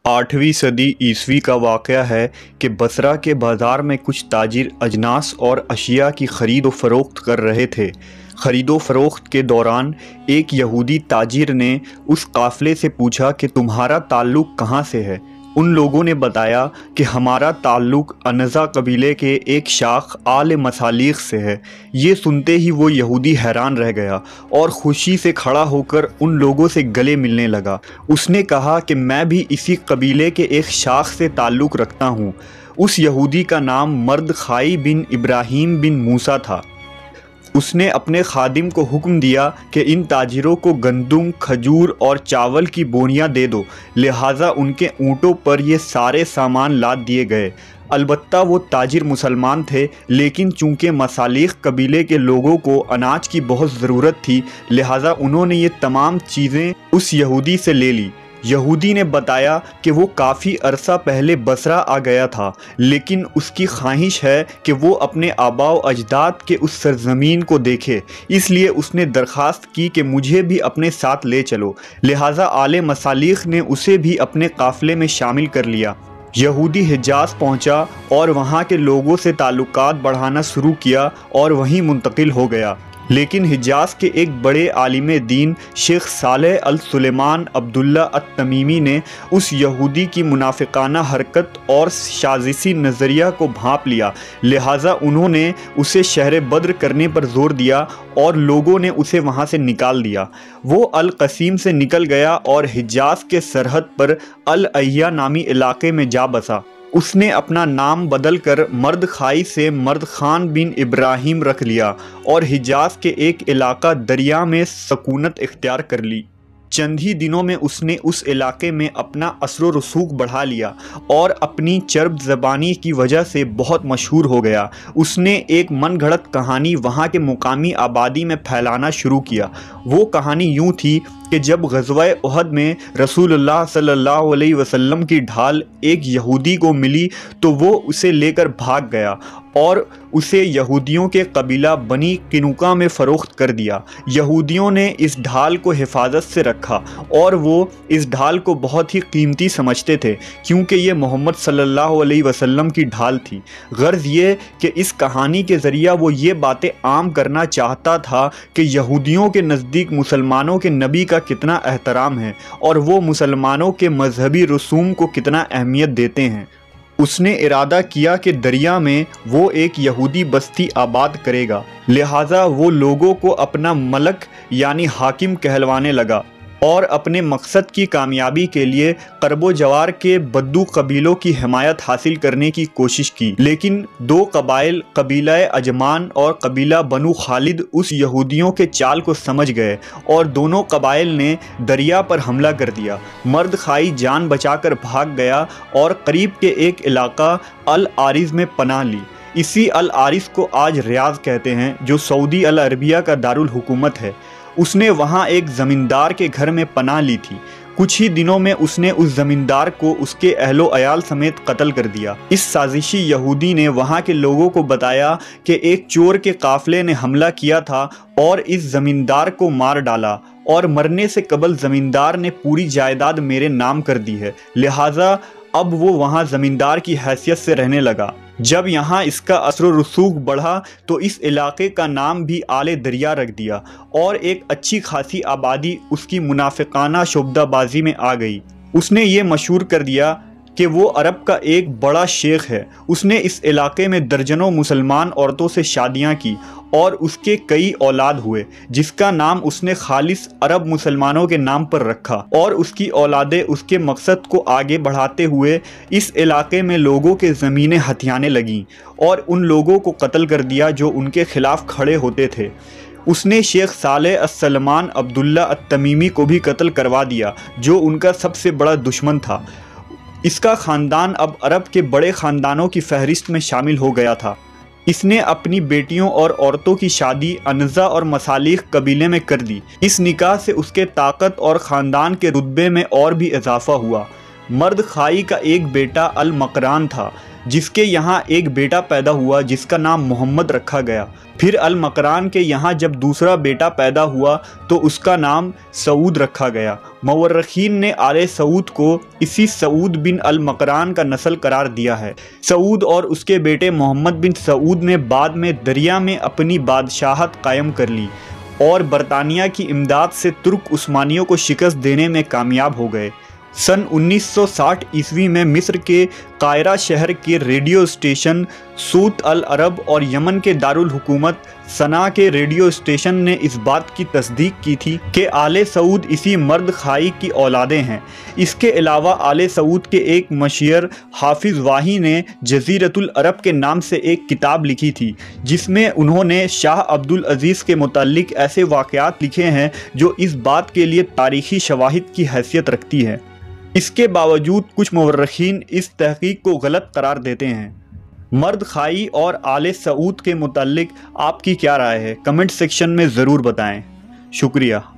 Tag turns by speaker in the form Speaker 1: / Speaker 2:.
Speaker 1: 8ویں صدی عیسوی کا واقعہ ہے کہ بصرہ کے بازار میں کچھ تاجر اجناس اور اشیاء کی خرید و فروخت کر رہے تھے۔ خرید و فروخت کے دوران ایک یہودی تاجر نے اس قافلے سے پوچھا کہ تمہارا تعلق کہاں سے ہے؟ ان لوگوں نے بتایا کہ ہمارا تعلق انزا قبیلے کے ایک شاخ آل مسالیخ سے ہے۔ یہ سنتے ہی وہ یہودی حیران رہ گیا اور خوشی سے کھڑا ہو کر ان لوگوں سے گلے ملنے لگا۔ اس نے کہا کہ میں بھی اسی قبیلے کے ایک شاخ سے تعلق رکھتا ہوں۔ اس یہودی کا نام مردخائی بن ابراہیم بن موسیٰ تھا۔ اس نے اپنے خادم کو حکم دیا کہ ان تاجروں کو گندم، کھجور اور چاول کی بوریاں دے دو، لہٰذا ان کے اونٹوں پر یہ سارے سامان لاد دیے گئے۔ البتہ وہ تاجر مسلمان تھے، لیکن چونکہ مسالیخ قبیلے کے لوگوں کو اناج کی بہت ضرورت تھی، لہٰذا انہوں نے یہ تمام چیزیں اس یہودی سے لے لی۔ یہودی نے بتایا کہ وہ کافی عرصہ پہلے بصرہ آ گیا تھا، لیکن اس کی خواہش ہے کہ وہ اپنے آباء و اجداد کے اس سرزمین کو دیکھے، اس لیے اس نے درخواست کی کہ مجھے بھی اپنے ساتھ لے چلو۔ لہٰذا آل مسالیخ نے اسے بھی اپنے قافلے میں شامل کر لیا۔ یہودی حجاز پہنچا اور وہاں کے لوگوں سے تعلقات بڑھانا شروع کیا اور وہیں منتقل ہو گیا۔ لیکن حجاز کے ایک بڑے عالم دین شیخ صالح السلیمان عبداللہ التمیمی نے اس یہودی کی منافقانہ حرکت اور سازشی نظریہ کو بھانپ لیا، لہٰذا انہوں نے اسے شہر بدر کرنے پر زور دیا اور لوگوں نے اسے وہاں سے نکال دیا۔ وہ القصیم سے نکل گیا اور حجاز کے سرحد پر الاحیا نامی علاقے میں جا بسا۔ اس نے اپنا نام بدل کر مردخائی سے مردخان بن ابراہیم رکھ لیا اور حجاز کے ایک علاقہ دریا میں سکونت اختیار کر لی۔ چند ہی دنوں میں اس نے اس علاقے میں اپنا اثر و رسوخ بڑھا لیا اور اپنی چرب زبانی کی وجہ سے بہت مشہور ہو گیا۔ اس نے ایک من گھڑت کہانی وہاں کے مقامی آبادی میں پھیلانا شروع کیا۔ وہ کہانی یوں تھی کہ جب غزوہ احد میں رسول اللہ صلی اللہ علیہ وسلم کی ڈھال ایک یہودی کو ملی تو وہ اسے لے کر بھاگ گیا اور اسے یہودیوں کے قبیلہ بنی قینقاع میں فروخت کر دیا۔ یہودیوں نے اس ڈھال کو حفاظت سے رکھا اور وہ اس ڈھال کو بہت ہی قیمتی سمجھتے تھے، کیونکہ یہ محمد صلی اللہ علیہ وسلم کی ڈھال تھی۔ غرض یہ کہ اس کہانی کے ذریعہ وہ یہ باتیں عام کرنا چاہتا تھا کہ یہودیوں کے نزدیک مسلمانوں کے نبی کا کتنا احترام ہے اور وہ مسلمانوں کے مذہبی رسوم کو کتنا اہمیت دیتے ہیں۔ اس نے ارادہ کیا کہ دریا میں وہ ایک یہودی بستی آباد کرے گا، لہٰذا وہ لوگوں کو اپنا ملک یعنی حاکم کہلوانے لگا اور اپنے مقصد کی کامیابی کے لیے قرب و جوار کے بدو قبیلوں کی حمایت حاصل کرنے کی کوشش کی۔ لیکن دو قبائل، قبیلہ عجمان اور قبیلہ بنو خالد، اس یہودیوں کے چال کو سمجھ گئے اور دونوں قبائل نے دریا پر حملہ کر دیا۔ مردخائی جان بچا کر بھاگ گیا اور قریب کے ایک علاقہ العارض میں پناہ لی۔ اسی العارض کو آج ریاض کہتے ہیں، جو سعودی عربیہ کا دارالحکومت ہے۔ اس نے وہاں ایک زمیندار کے گھر میں پناہ لی تھی۔ کچھ ہی دنوں میں اس نے اس زمیندار کو اس کے اہل و عیال سمیت قتل کر دیا۔ اس سازشی یہودی نے وہاں کے لوگوں کو بتایا کہ ایک چور کے قافلے نے حملہ کیا تھا اور اس زمیندار کو مار ڈالا، اور مرنے سے قبل زمیندار نے پوری جائیداد میرے نام کر دی ہے، لہٰذا اب وہ وہاں زمیندار کی حیثیت سے رہنے لگا۔ جب یہاں اس کا اثر و رسوخ بڑھا تو اس علاقے کا نام بھی آل دریا رکھ دیا اور ایک اچھی خاصی آبادی اس کی منافقانہ شعبدہ بازی میں آ گئی۔ اس نے یہ مشہور کر دیا کہ وہ عرب کا ایک بڑا شیخ ہے۔ اس نے اس علاقے میں درجنوں مسلمان عورتوں سے شادیاں کی اور اس کے کئی اولاد ہوئے، جس کا نام اس نے خالص عرب مسلمانوں کے نام پر رکھا، اور اس کی اولادیں اس کے مقصد کو آگے بڑھاتے ہوئے اس علاقے میں لوگوں کے زمینیں ہتھیانے لگیں اور ان لوگوں کو قتل کر دیا جو ان کے خلاف کھڑے ہوتے تھے۔ اس نے شیخ صالح السلیمان عبداللہ التمیمی کو بھی قتل کروا دیا، جو ان کا سب سے بڑا دشمن تھا۔ اس کا خاندان اب عرب کے بڑے خاندانوں کی فہرست میں شامل ہو گیا تھا۔ اس نے اپنی بیٹیوں اور عورتوں کی شادی انزا اور مسالیخ قبیلے میں کر دی۔ اس نکاح سے اس کے طاقت اور خاندان کے رتبے میں اور بھی اضافہ ہوا۔ مردخائی کا ایک بیٹا المقران تھا، جس کے یہاں ایک بیٹا پیدا ہوا جس کا نام محمد رکھا گیا۔ پھر المقران کے یہاں جب دوسرا بیٹا پیدا ہوا تو اس کا نام سعود رکھا گیا۔ مورخین نے آل سعود کو اسی سعود بن المقران کا نسل قرار دیا ہے۔ سعود اور اس کے بیٹے محمد بن سعود نے بعد میں دریا میں اپنی بادشاہت قائم کر لی اور برطانیہ کی امداد سے ترک عثمانیوں کو شکست دینے میں کامیاب ہو گئے۔ سن 1960 عیسوی میں مصر کے قاہرہ شہر کے ریڈیو اسٹیشن صوت العرب اور یمن کے دارالحکومت صنعاء کے ریڈیو اسٹیشن نے اس بات کی تصدیق کی تھی کہ آل سعود اسی مرد خائی کی اولادیں ہیں۔ اس کے علاوہ آل سعود کے ایک مشیر حافظ واہی نے جزیرۃ العرب کے نام سے ایک کتاب لکھی تھی جس میں انہوں نے شاہ عبدالعزیز کے متعلق ایسے واقعات لکھے ہیں جو اس بات کے لیے تاریخی شواہد کی حیثیت رکھتی ہے۔ اس کے باوجود کچھ مورخین اس تحقیق کو غلط قرار دیتے ہیں۔ مرد خائی اور آل سعود کے متعلق آپ کی کیا رائے ہے؟ کمنٹ سیکشن میں ضرور بتائیں۔ شکریہ۔